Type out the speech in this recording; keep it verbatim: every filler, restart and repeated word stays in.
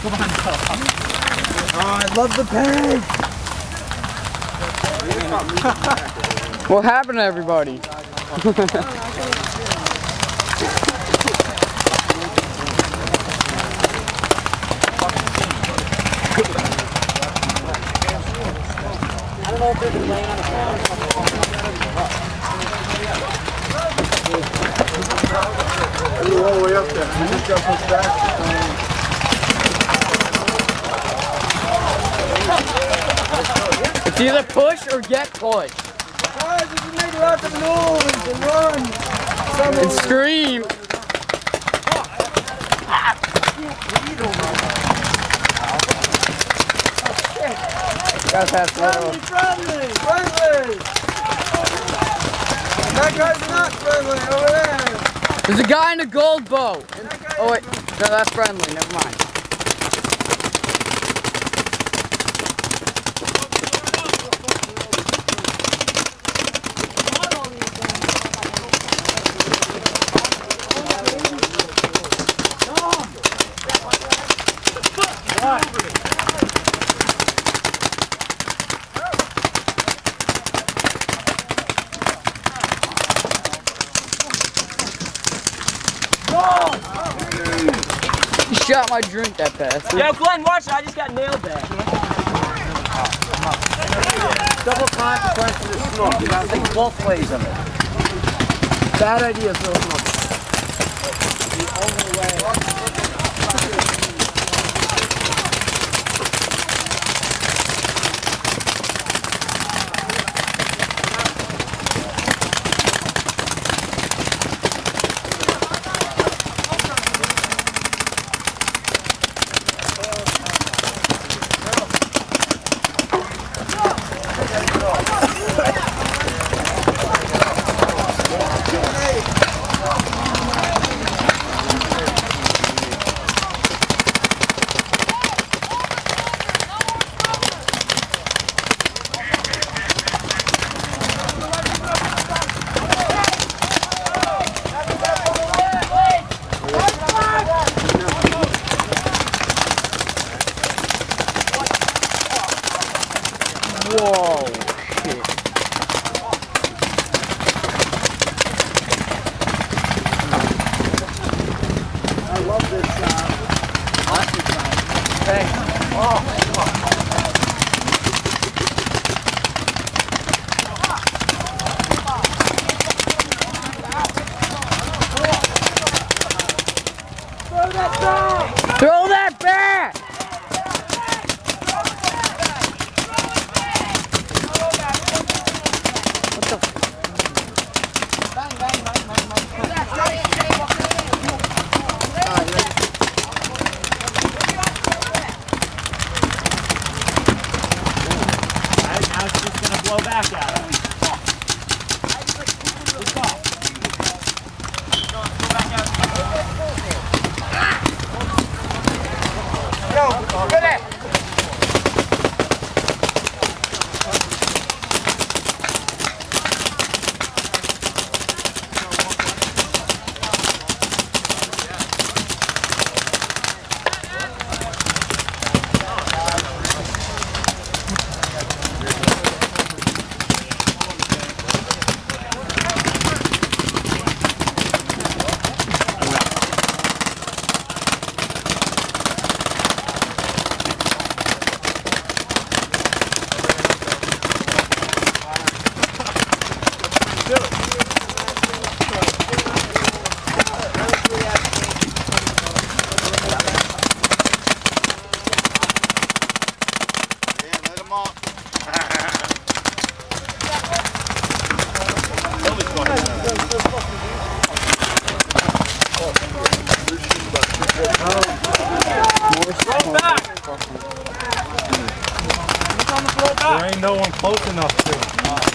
Come on, go. Oh, I love the peg. What happened to everybody? I don't know if they're laying on the ground. You're all the way up there. You just got pushed back. It's either push or get pushed. Guys, we can make lots of noise and run. Some And scream. Gotta pass friendly, friendly, friendly. That guy's not friendly over there. There's a guy in a gold bow. Oh wait, no, that's friendly. Never mind. You shot my drink that fast. Yo, Glenn, watch it. I just got nailed there. Double consequence for the smoke. You gotta think both ways of it. Bad idea, Phil. The only way. Whoa, shit. I love this uh, awesome Hey. Oh. Throw that back! Throw that back! Blow back at him. Go, get it! There ain't no one close enough to him.